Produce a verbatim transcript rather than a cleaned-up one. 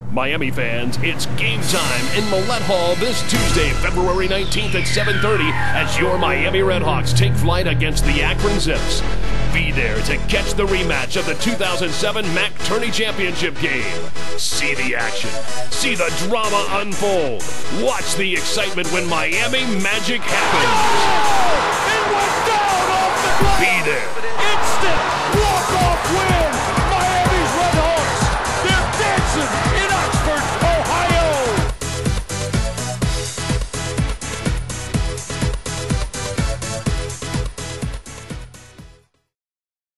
Miami fans, it's game time in Millett Hall this Tuesday, February nineteenth at seven thirty as your Miami RedHawks take flight against the Akron Zips. Be there to catch the rematch of the two thousand seven M A C Tourney Championship game. See the action. See the drama unfold. Watch the excitement when Miami magic happens. It went down off the glass. Be there. Instant walk-off win.